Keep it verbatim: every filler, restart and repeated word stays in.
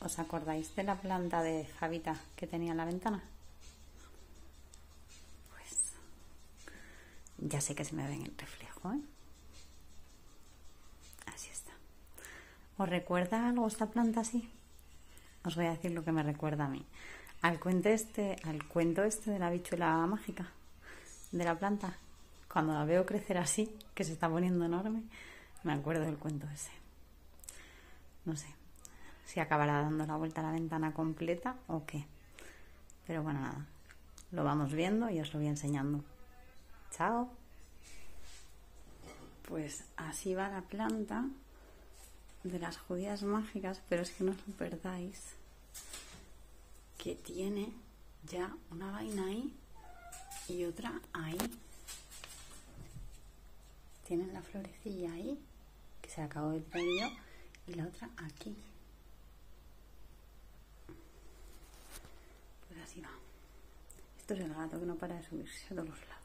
¿Os acordáis de la planta de Javita que tenía en la ventana? Pues ya sé que se me ve en el reflejo, ¿eh? Así está. ¿Os recuerda algo esta planta así? Os voy a decir lo que me recuerda a mí. Al cuento este, al cuento este de la bichuela mágica de la planta. Cuando la veo crecer así, que se está poniendo enorme, me acuerdo del cuento ese. No sé si acabará dando la vuelta a la ventana completa o qué. Pero bueno, nada. Lo vamos viendo y os lo voy enseñando. ¡Chao! Pues así va la planta de las judías mágicas, pero es que no os lo perdáis, que tiene ya una vaina ahí y otra ahí. Tiene la florecilla ahí, que se acabó de traer yo, y la otra aquí. Pues así va. Esto es el gato que no para de subirse a todos los lados.